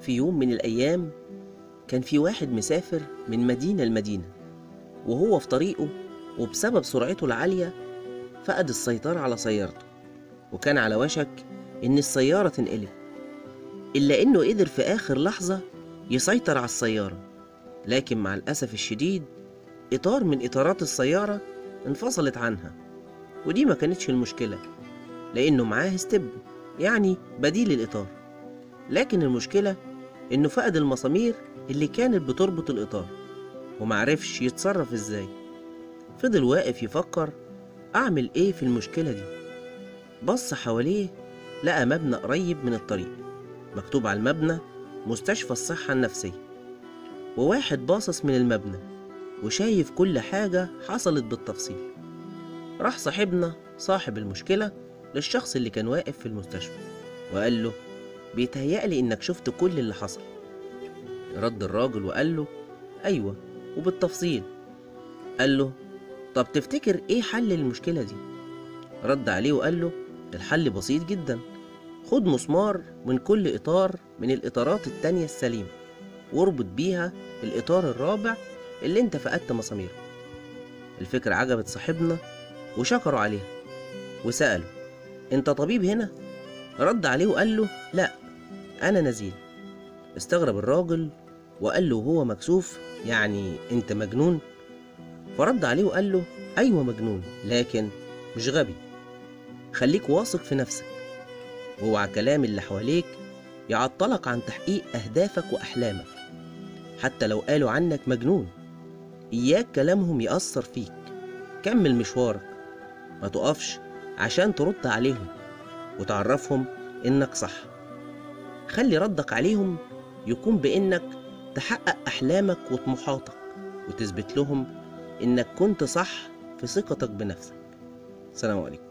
في يوم من الأيام كان في واحد مسافر من مدينة لمدينة، وهو في طريقه وبسبب سرعته العالية فقد السيطرة على سيارته، وكان على وشك إن السيارة تنقلب، إلا إنه قدر في آخر لحظة يسيطر على السيارة. لكن مع الأسف الشديد إطار من إطارات السيارة انفصلت عنها، ودي ما كانتش المشكلة لأنه معاه ستيب، يعني بديل الإطار. لكن المشكلة إنه فقد المسامير اللي كانت بتربط الإطار ومعرفش يتصرف إزاي. فضل واقف يفكر أعمل إيه في المشكلة دي. بص حواليه لقى مبنى قريب من الطريق، مكتوب على المبنى مستشفى الصحة النفسية، وواحد باصص من المبنى وشايف كل حاجة حصلت بالتفصيل. راح صاحبنا صاحب المشكلة للشخص اللي كان واقف في المستشفى وقال له: بيتهيألي إنك شفت كل اللي حصل. رد الراجل وقال له: أيوة وبالتفصيل. قال له: طب تفتكر إيه حل المشكلة دي؟ رد عليه وقال له: الحل بسيط جدا، خد مسمار من كل إطار من الإطارات التانية السليمة واربط بيها الإطار الرابع اللي انت فقدت مساميره. الفكرة عجبت صاحبنا وشكروا عليها وسأله: انت طبيب هنا؟ رد عليه وقال له: لا، أنا نزيل. استغرب الراجل وقال له وهو مكسوف: يعني انت مجنون؟ فرد عليه وقال له: أيوة مجنون، لكن مش غبي. خليك واثق في نفسك، واوعى كلام اللي حواليك يعطلك عن تحقيق أهدافك وأحلامك، حتى لو قالوا عنك مجنون. إياك كلامهم يأثر فيك، كمل مشوارك، ما تقفش عشان ترد عليهم وتعرفهم إنك صح. خلي ردك عليهم يكون بإنك تحقق أحلامك وطموحاتك وتثبت لهم إنك كنت صح في ثقتك بنفسك. السلام عليكم.